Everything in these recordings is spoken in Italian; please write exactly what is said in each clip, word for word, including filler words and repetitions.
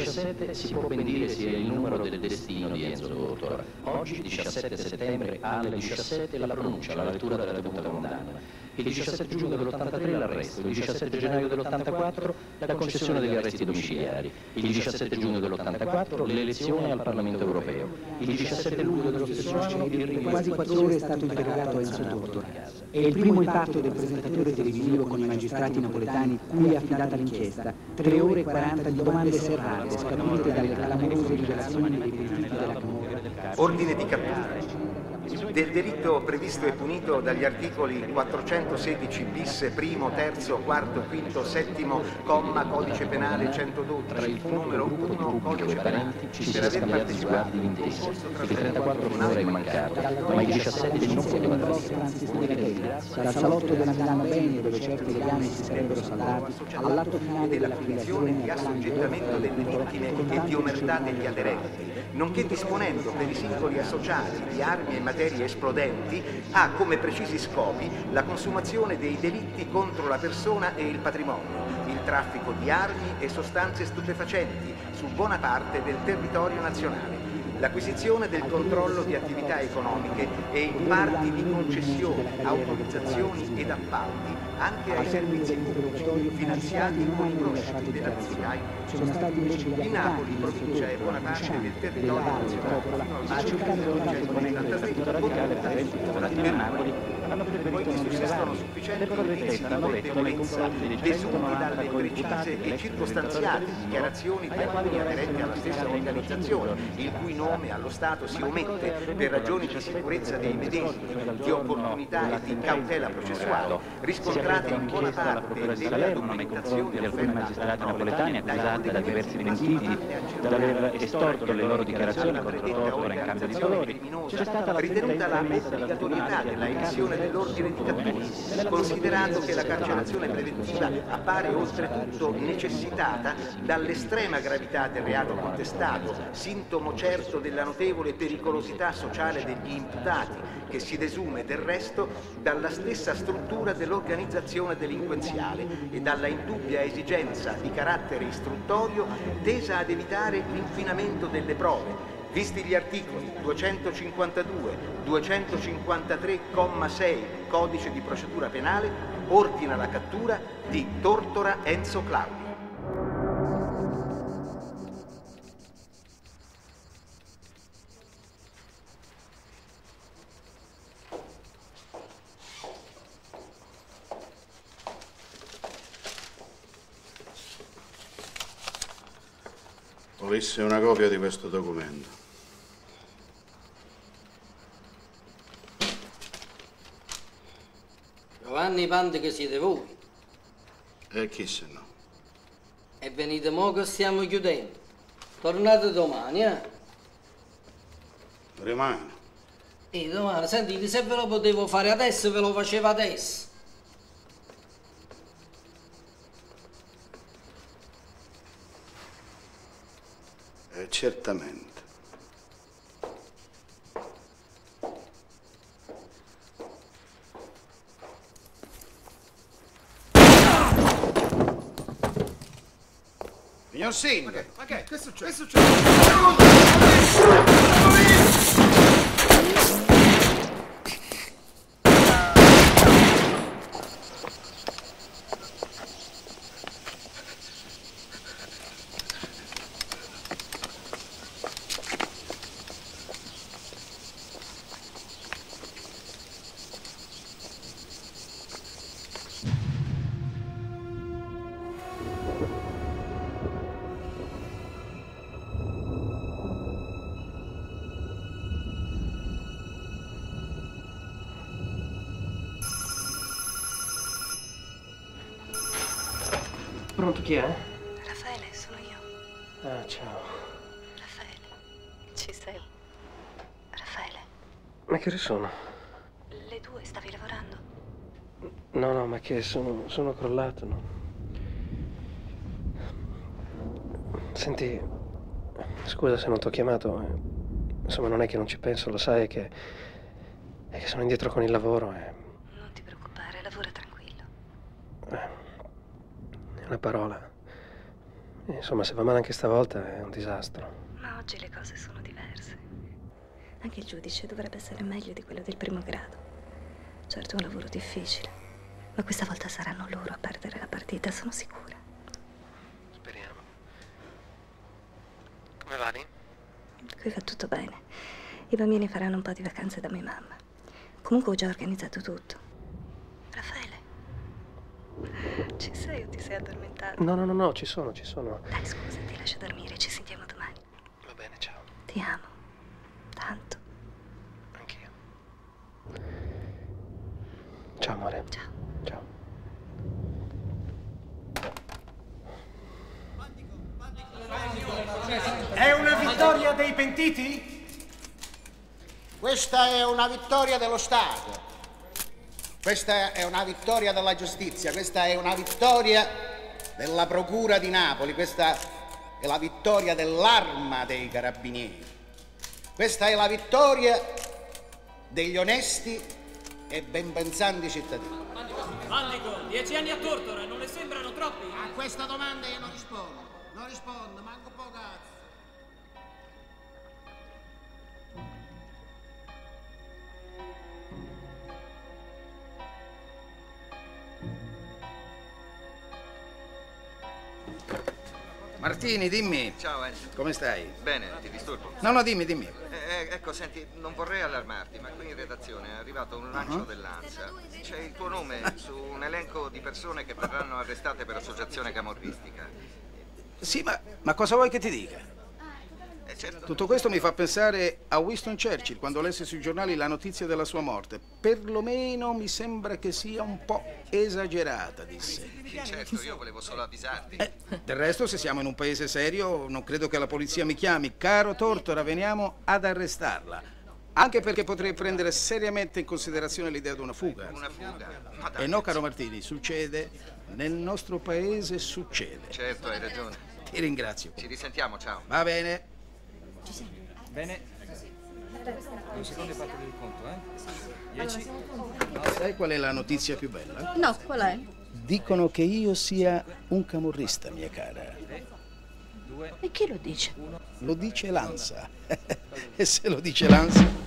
diciassette si può ben dire sia il numero del destino di Enzo Tortora. Oggi, diciassette settembre, alle diciassette la pronuncia, la lettura della dovuta condanna. Il diciassette giugno dell'ottantatré l'arresto, il diciassette gennaio dell'ottantaquattro la concessione degli arresti domiciliari, il diciassette giugno dell'ottantaquattro l'elezione al Parlamento europeo, il diciassette luglio dello stesso anno il rinvio. Quasi quattro ore è stato interrogato Enzo Tortora. È il primo impatto del presentatore televisivo con i magistrati napoletani cui è affidata l'inchiesta. Tre ore e quaranta di domande serrate, scaturite dalle clamorose rivelazioni dei pentiti della Camorra. Ordine di cattura. Del delitto previsto e punito dagli articoli quattrocentosedici bis, primo, terzo, quarto, quinto, settimo, comma, codice penale centododici, numero uno, codice penale, per aver partecipato in intesa. Il trentaquattro finora è mancato, ma il diciassette non poteva essere. Dal salotto della Milano Bene, dove certi legami si sarebbero saldati, all'atto finale della della filiazione di assoggettamento delle vittime e di omertà degli aderenti, nonché disponendo per i singoli associati di armi e materie esplodenti, ha come precisi scopi la consumazione dei delitti contro la persona e il patrimonio, il traffico di armi e sostanze stupefacenti su buona parte del territorio nazionale, l'acquisizione del controllo di attività economiche e in parti di concessioni, autorizzazioni ed appalti anche ai servizi pubblici finanziati con i profili della P C I. Di Napoli, provincia e buona parte del territorio nazionale fino al millenovecentosettantasei per Napoli poiché sussistono sufficienti indizi di debolezza desunti dalle precise e circostanziate dichiarazioni di alcuni aderenti alla stessa organizzazione, il cui nome allo Stato si omette per ragioni di sicurezza dei medesimi, di opportunità e di cautela processuale, riscontrate in buona parte della documentazione di alcuni magistrati napoletani accusati da diversi pentiti d'aver estorto le loro dichiarazioni contro Tortora in cambio di favori, c'è stata la ritenuta la obbligatorietà della emissione dell'ordine di cattura, considerato che la carcerazione preventiva appare oltretutto necessitata dall'estrema gravità del reato contestato, sintomo certo della notevole pericolosità sociale degli imputati, che si desume del resto dalla stessa struttura dell'organizzazione delinquenziale e dalla indubbia esigenza di carattere istruttorio tesa ad evitare l'inquinamento delle prove, visti gli articoli duecentocinquantadue, duecentocinquantatré, comma sei Codice di procedura penale, ordina la cattura di Tortora Enzo Claudio. Volesse una copia di questo documento. Giovanni Pante che siete voi. E chi se no? E venite mo che stiamo chiudendo. Tornate domani, eh? Rimane. E domani, sentite, se ve lo potevo fare adesso, ve lo facevo adesso. Eh, certamente. Signor Sindaco! Ma che? Che è successo? Che è successo? Pronto, chi è? Raffaele, sono io. Ah, ciao. Raffaele, ci sei? Raffaele. Ma che ore sono? Le due, stavi lavorando? No, no, ma che sono, sono crollato, no? Senti, scusa se non ti ho chiamato. eh. Insomma, non è che non ci penso, lo sai, è che, è che sono indietro con il lavoro e... Non ti preoccupare, lavora tranquillo. eh, Una parola. Insomma, se va male anche stavolta è un disastro. Ma oggi le cose sono diverse. Anche il giudice dovrebbe essere meglio di quello del primo grado. Certo è un lavoro difficile, ma questa volta saranno loro a perdere la partita, sono sicura. Speriamo. Come va lì? Qui va tutto bene. I bambini faranno un po' di vacanze da mia mamma. Comunque ho già organizzato tutto. Raffaele, ci sei o ti sei addormentato? No, no, no, no, ci sono, ci sono. Dai, scusa, ti lascio dormire, ci sentiamo domani. Va bene, ciao. Ti amo. Tanto. Anch'io. Ciao, amore. Ciao. Ciao. È una vittoria dei pentiti? Questa è una vittoria dello Stato. Questa è una vittoria della giustizia. Questa è una vittoria della Procura di Napoli. Questa è la vittoria dell'Arma dei Carabinieri. Questa è la vittoria degli onesti e ben pensanti cittadini. Mandico, dieci anni a Tortora, non le sembrano troppi? A questa domanda io non rispondo. Non rispondo, manco un po' cazzo. Martini, dimmi. Ciao Enzo. Come stai? Bene, ti disturbo? No, no, dimmi, dimmi. Eh, eh, ecco, senti, non vorrei allarmarti, ma qui in redazione è arrivato un lancio Uh-huh. dell'ANSA. C'è il tuo nome su un elenco di persone che verranno arrestate per associazione camorristica. Sì, ma, ma cosa vuoi che ti dica? Eh, certo. Tutto questo mi fa pensare a Winston Churchill quando lesse sui giornali la notizia della sua morte. Perlomeno mi sembra che sia un po' esagerata, disse. Sì, certo, io volevo solo avvisarti. Eh, del resto, se siamo in un paese serio, non credo che la polizia mi chiami. Caro Tortora, veniamo ad arrestarla. Anche perché potrei prendere seriamente in considerazione l'idea di una fuga. Una fuga? Ma dai, E no, caro Martini, succede. Nel nostro paese succede. certo, hai ragione. Ti ringrazio. Ci risentiamo, ciao. Va bene. Bene. Due secondi e parto del conto, eh? Dieci. Sai qual è la notizia più bella? No, qual è? Dicono che io sia un camorrista, mia cara. E chi lo dice? Lo dice l'ANSA. E se lo dice l'ANSA...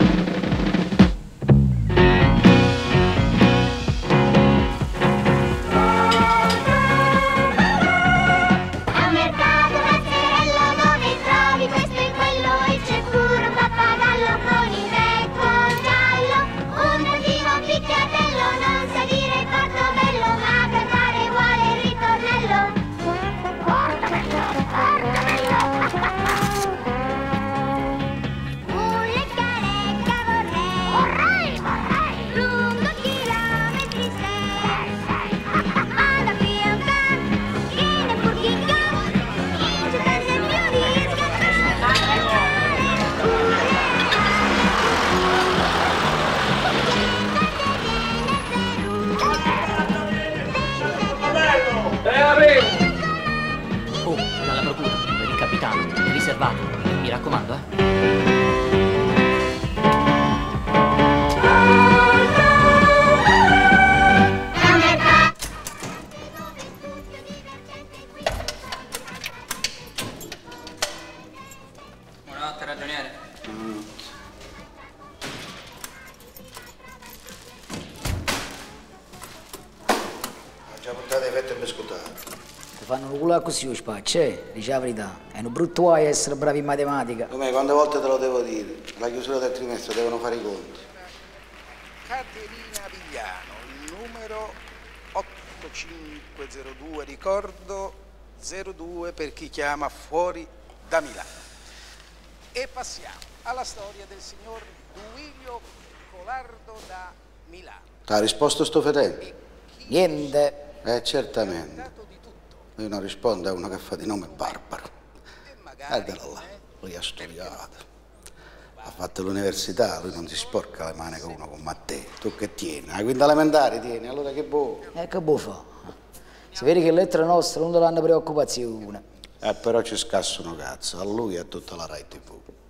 Oh, dalla procura, per il capitano, è riservato. Mi raccomando, eh. Buonanotte, ragioniere. Ho già portato i fetti e biscottati. Ti fanno un culo così, lo spaccio, eh? Dici la verità. È un brutto guai essere bravi in matematica. Come, quante volte te lo devo dire? La chiusura del trimestre devono fare i conti. Caterina Vigliano, il numero ottomilacinquecentodue, ricordo zero due per chi chiama fuori da Milano. E passiamo alla storia del signor Duilio Colardo da Milano. T'ha risposto sto fedele? Niente. Eh, certamente. Lui non risponde a uno che fa di nome Barbaro. Guardalo là, lui ha studiato. Ha fatto l'università, lui non si sporca le mani con uno come te. Tu che tieni? La quinta elementare tieni, allora che buono. E che buono fa? Si vede che l'ettra nostra non danno preoccupazione. Eh, però ci scassano cazzo, a lui e a tutta la Rai tivù.